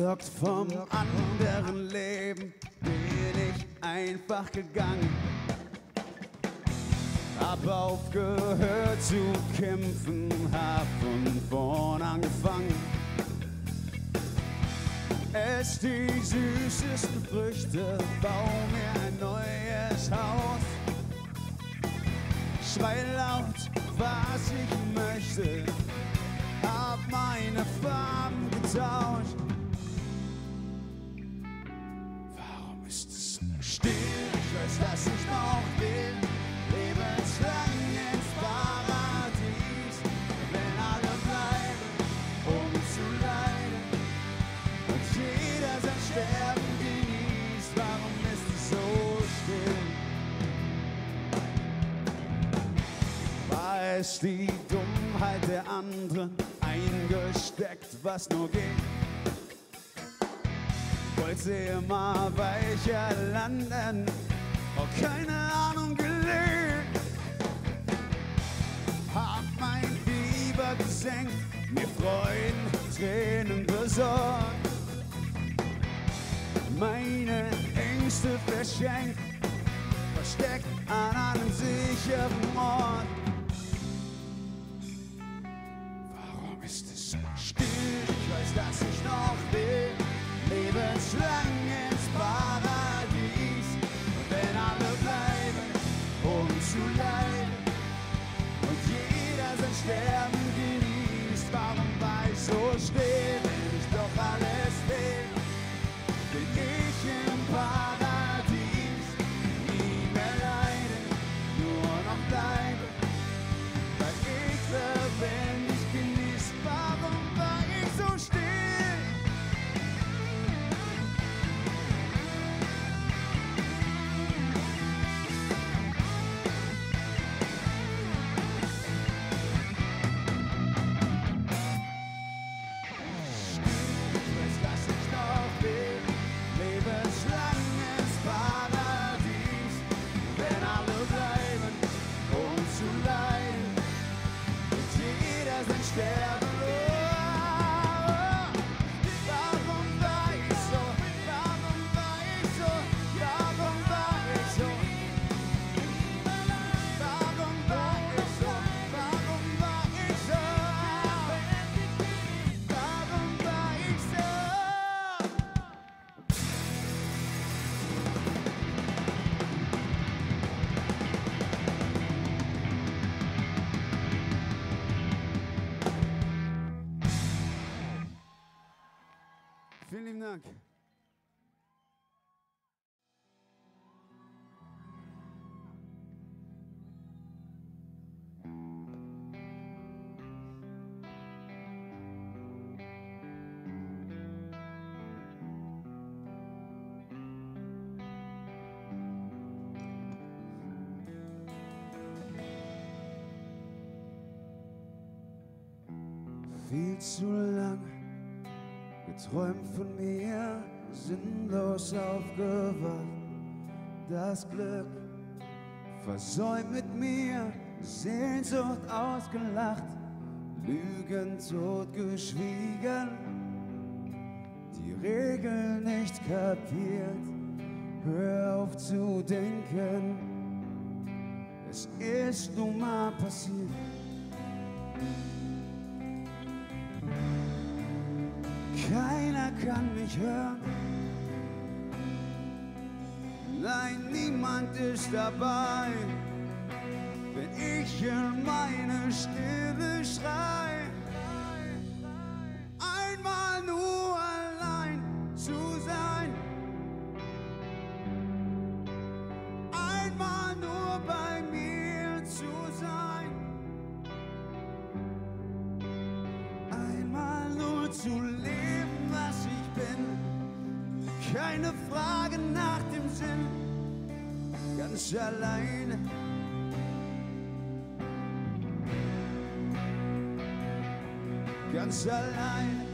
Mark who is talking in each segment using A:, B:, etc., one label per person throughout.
A: Gelockt vom anderen Leben bin ich einfach gegangen. Hab aufgehört zu kämpfen, hab von vorn angefangen. Ess die süßesten Früchte, bau mir ein neues Haus. Schrei laut, was ich möchte, hab meine Farben getauscht. Warum ist es so still? Ich weiß, dass ich noch will, lebenslang ins Paradies. Wenn alle bleiben, um zu leiden und jeder sein Sterben genießt, warum ist es so still? War es die Dummheit der anderen, eingesteckt, was nur geht? Wollte immer weicher landen, oh, keine Ahnung, gelegt. Hab mein Fieber gesenkt, mir Freuden, Tränen besorgt. Meine Ängste verschenkt, versteckt an einem sicheren Ort. Warum ist es so still? Ich weiß, dass ich noch will, lebenslang ins Paradies. Und wenn alle bleiben, um zu leiden und jeder sein Sterben genießt, warum war ich so still? Wenn ich doch alles will, bin ich im Paradies. Nie mehr leiden, nur noch bleiben, weil ich lebendig genießt. Warum war ich so still? Vielen lieben Dank. Viel zu lang geträumt von mir, sinnlos aufgewacht. Das Glück versäumt mit mir, Sehnsucht ausgelacht, Lügen totgeschwiegen, die Regeln nicht kapiert. Hör auf zu denken, es ist nun mal passiert. Keiner kann mich hören. Nein, niemand ist dabei, wenn ich in meine Stille schrei. Einmal nur allein zu sein, einmal nur bei mir zu sein, einmal nur zu leben, was ich bin. Keine Frage nach dem Sinn, ganz alleine. Ganz alleine.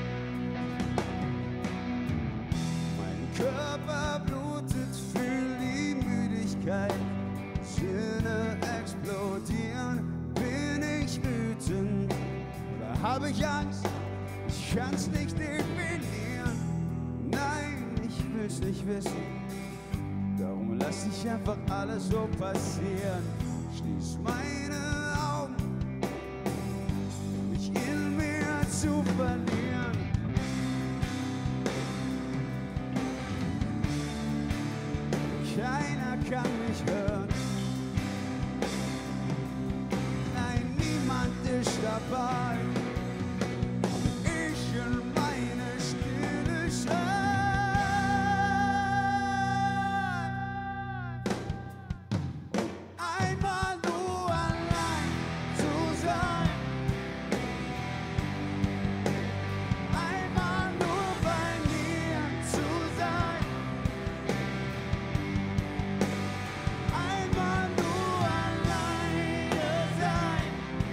A: Mein Körper blutet, fühl die Müdigkeit. Sinne explodieren, bin ich wütend oder habe ich Angst? Ich kann's nicht definieren. nicht wissen. Darum lass ich einfach alles so passieren. Schließ meine Augen, um mich in mir zu verlieren. Keiner kann mich hören. Nein, niemand ist dabei. Ich in meine Stille schreie. Einmal nur allein zu sein. Einmal nur bei mir zu sein. Einmal nur alleine sein.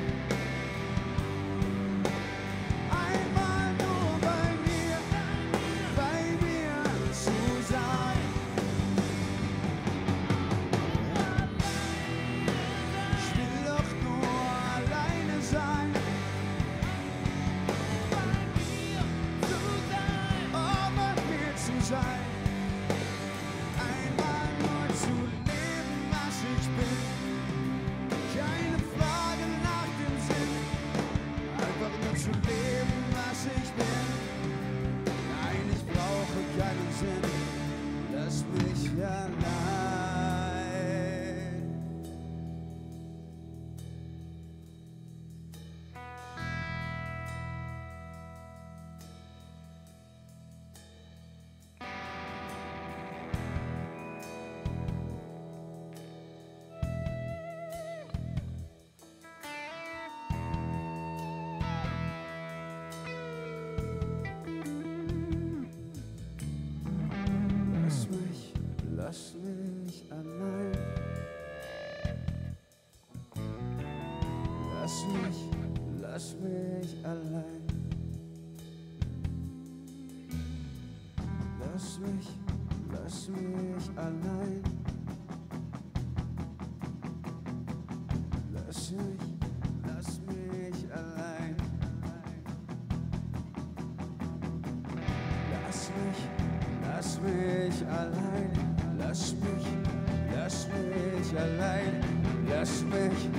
A: Einmal nur bei mir zu sein. Ich will doch nur alleine sein. Oh, bei mir zu sein. Einmal nur zu leben, was ich bin. Keine Frage nach dem Sinn. Einfach nur zu leben, was ich bin. Nein, ich brauche keinen Sinn. Lass mich allein. Lass mich allein. Lass mich allein. Lass mich allein. Lass mich allein. Lass mich allein. Lass mich allein. Lass mich.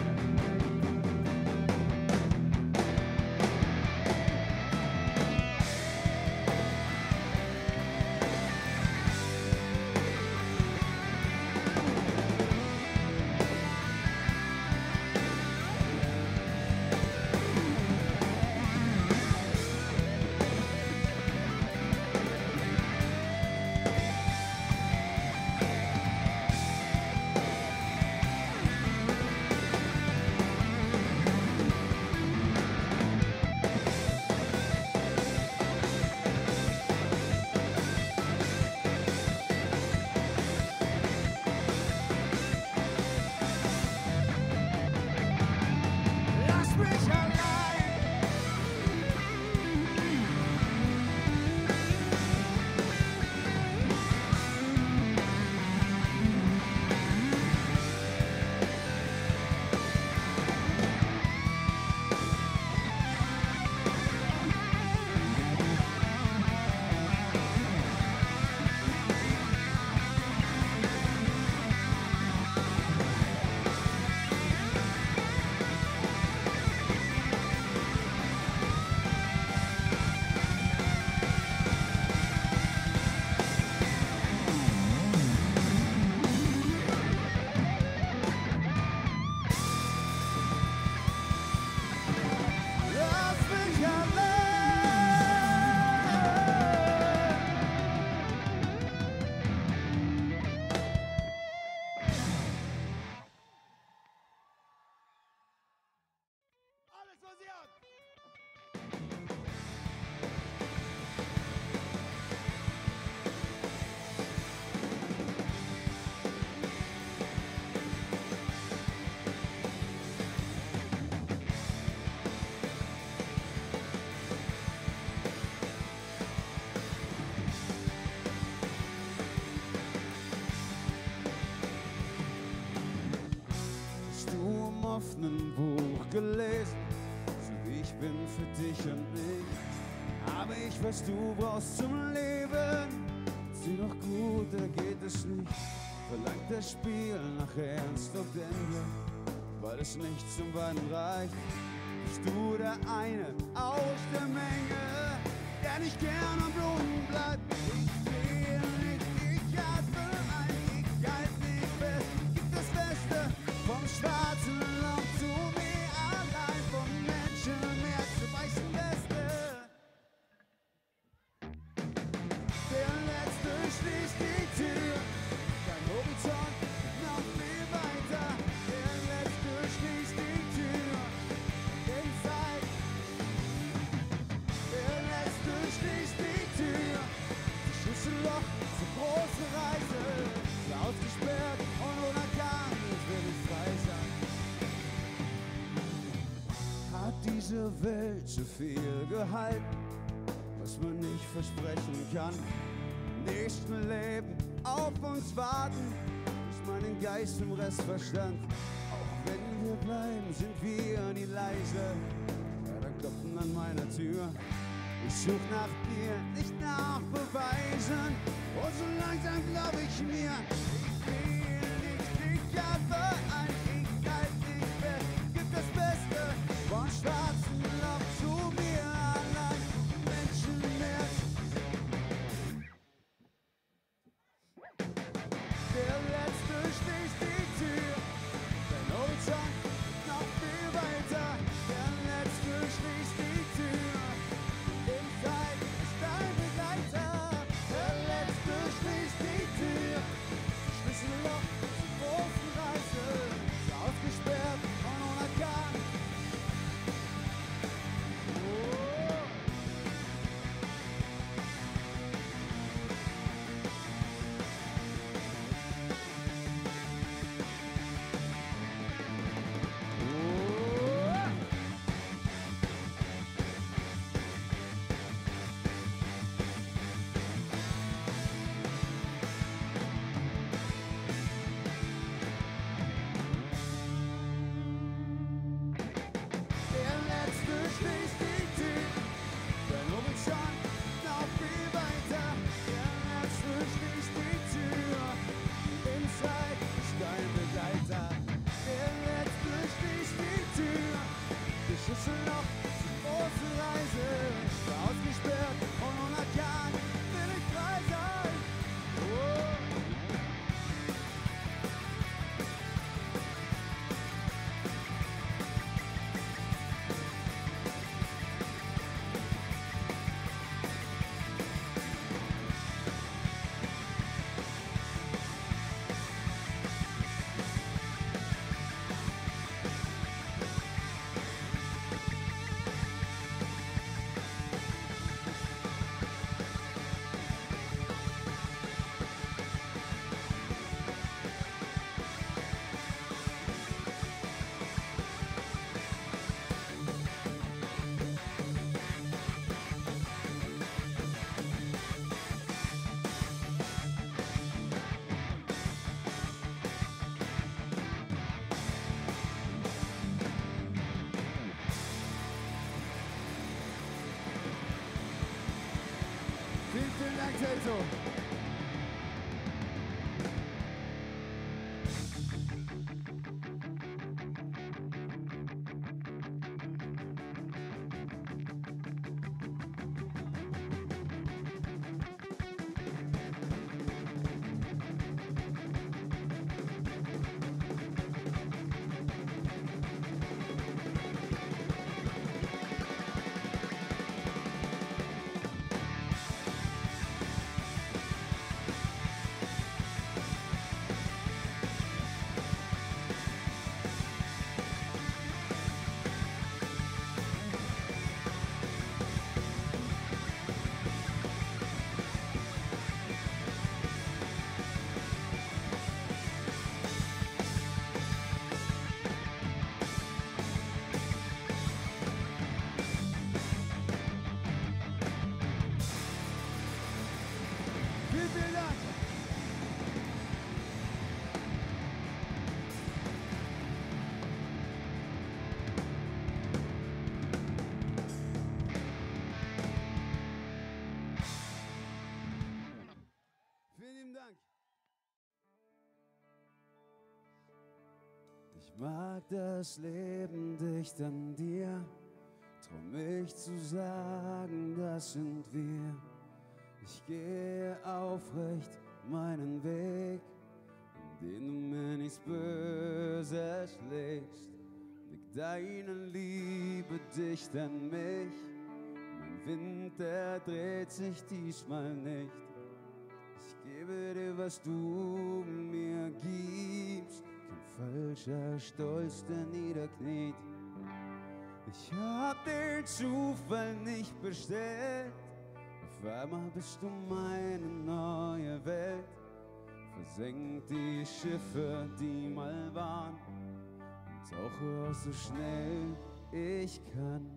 A: offenen Buch gelesen, so wie ich bin für dich und mich. Aber ich, was du brauchst zum Leben, sie noch gut, da geht es nicht. Verlangt das Spiel nach Ernst und Ende, weil es nicht zum Weinen reicht. Bist du der eine aus der Menge, der nicht gern am Blumen bleibt? Ich will nicht, ich atme ein, ich halt nicht fest. Gib das Beste vom schwarzen Loch zu mir allein, vom Menschenherz zur weißen Weste. Der Letzte schließt die Tür, dein Horizont noch viel weiter. Der Letzte schließt die Tür, inside. Der Letzte schließt die Tür, das Schlüsselloch zur großen Reise. Ausgesperrt und ohne Gang, ich will nicht frei sein. Hat diese Welt zu viel gehalten, was man nicht versprechen kann? Nächsten Leben auf uns warten, ist meinen Geist im Restverstand. Auch wenn wir bleiben, sind wir nie leise. Ja, da klopfen an meiner Tür. Ich such nach dir, nicht nach Beweisen. Und so langsam glaub ich mir, ich will nicht, ich atme ein, ich halt nicht fest. Gib das Beste von schwarzen Loch zu mir allein. Menschenherz. Der Letzte schließt die Tür, dein Horizont noch viel weiter. Der Letzte schließt die Tür, inside ist dein Begleiter. Der Letzte schließt die Tür, Schlüsselloch zur großen Reise. Ist ausgesperrt und unerkannt. Oh. Der Letzte schließt die Tür, dein Horizont noch viel weiter. Der Letzte schließt die Tür, inside ist dein Begleiter. Der Letzte schließt die Tür, die Schlüsselloch zur großen Reise. Ausgesperrt und unerkannt will ich frei sein. Oh. Vielen Dank, Telto. Ich mag das Leben dicht an dir, trau mich zu sagen, das sind wir. Ich gehe aufrecht meinen Weg, in den du mir nichts Böses legst. Leg deine Liebe dicht an mich, mein Wind, der dreht sich diesmal nicht. Ich gebe dir, was du mir gibst, kein falscher Stolz, der niederkniet. Ich hab den Zufall nicht bestellt, auf einmal bist du meine neue Welt. Versenk die Schiffe, die mal waren, und tauche aus so schnell ich kann.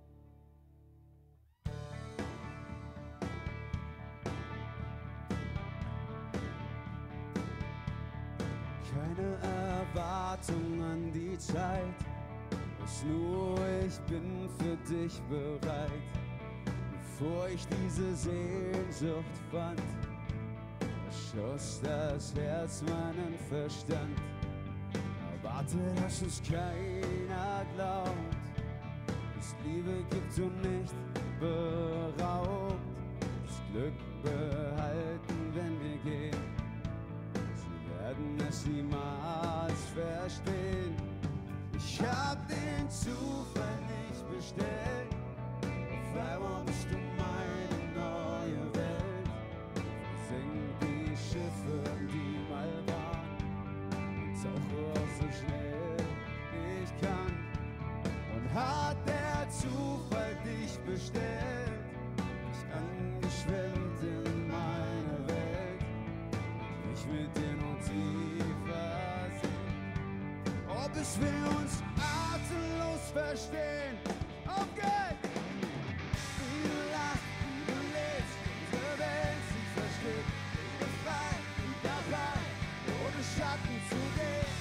A: Keine Erwartung an die Zeit, weiß nur, ich bin für dich bereit. Bevor ich diese Sehnsucht fand, erschoss das Herz meinen Verstand. Erwarte, dass uns keiner glaubt, dass Liebe gibt und nicht beraubt. Das Glück behalten, wenn wir gehen, werden es niemals verstehen. Ich hab den Zufall nicht bestellt, auf einmal bist du meine neue Welt. Versenk die Schiffe, die mal waren, und tauche auf so schnell ich kann. Und hat der Zufall dich bestellt, mich angeschwemmt in meine Welt, ich mit dir noch tiefer sehen, bis wir uns atemlos verstehen. Auf geht's! Wie du lachst, wie du lebst, unsere Welt sich versteht. Befreit und dabei, ohne Schatten zu gehen.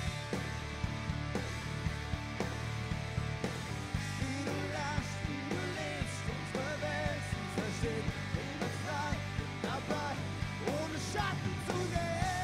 A: Wie du lachst, wie du lebst, unsere Welt sich versteht. Befreit und dabei, ohne Schatten zu gehen.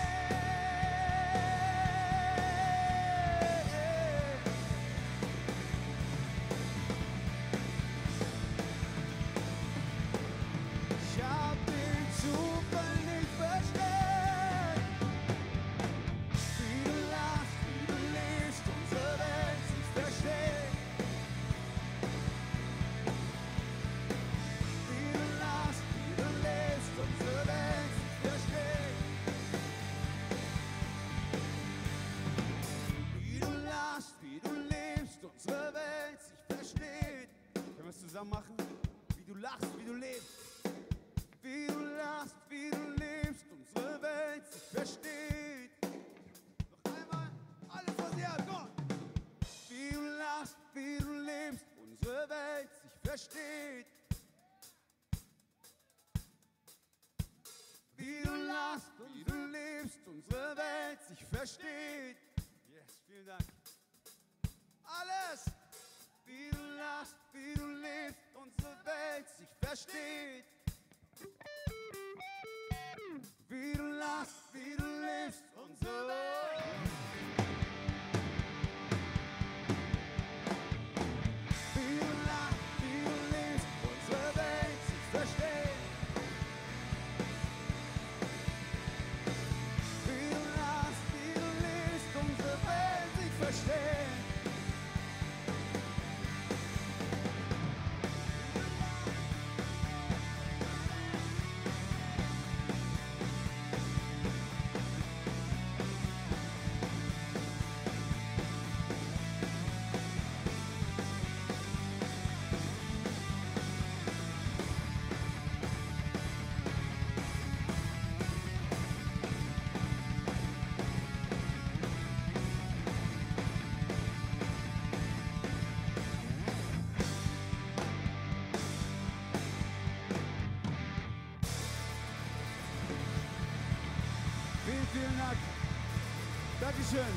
A: Unsere Welt sich versteht. Können wir es zusammen machen? Wie du lachst, wie du lebst. Wie du lachst, wie du lebst. Unsere Welt sich versteht. Noch einmal, alle vor dir, komm! Wie du lachst, wie du lebst. Unsere Welt sich versteht. Wie du lachst, wie du lebst. Unsere Welt sich versteht. Yes, vielen Dank. Alles, wie du lachst, wie du lebst, unsere Welt sich versteht. Wie du lachst, wie du lebst, unsere Welt. Wie du lachst, wie du lebst, unsere Welt sich versteht. Wie du lachst, wie du lebst, unsere Welt sich versteht. Vielen Dank. Dankeschön.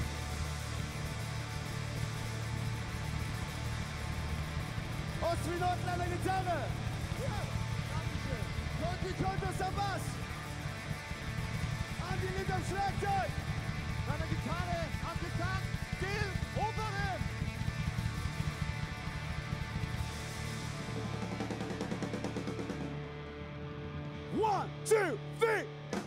A: Ostminuten an der Gitarre. Ja, Dankeschön. Conti Contos am Bass. Andi Lied am Schlagzeug. An der Gitarre, am Gitarre, Gil vorne! One, two, three!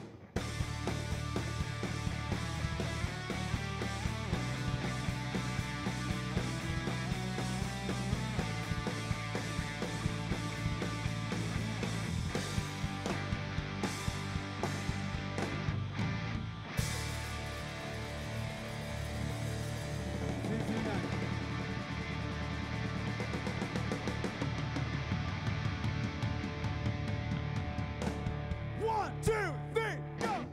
A: Vielen Dank. One, two, three, go!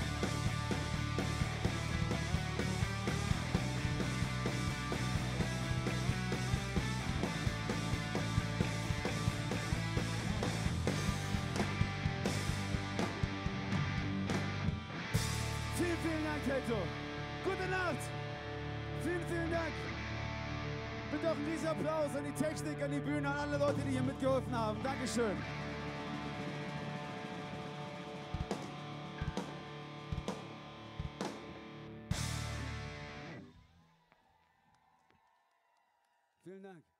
A: Vielen Dank, Teto. Gute Nacht. Vielen Dank. Bitte auch einen riesen Applaus an die Technik, an die Bühne, an alle Leute, die hier mitgeholfen haben. Dankeschön. Vielen Dank.